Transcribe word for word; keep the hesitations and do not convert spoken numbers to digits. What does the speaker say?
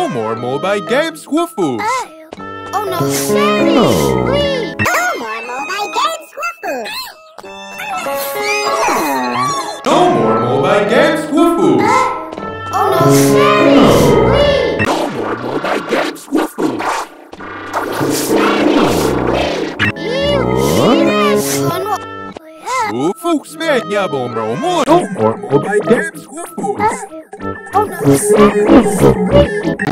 No more mobile games, Wolfoo. Oh, oh no, Daddy, Oh. please. No more mobile games, Wolfoo. No more mobile games, Wolfoo. Oh no, Daddy, please. No more mobile games, Wolfoo. Wolfoo, zmienia bombrą. No more mobile games, Wolfoo. Oh no, Daddy, please.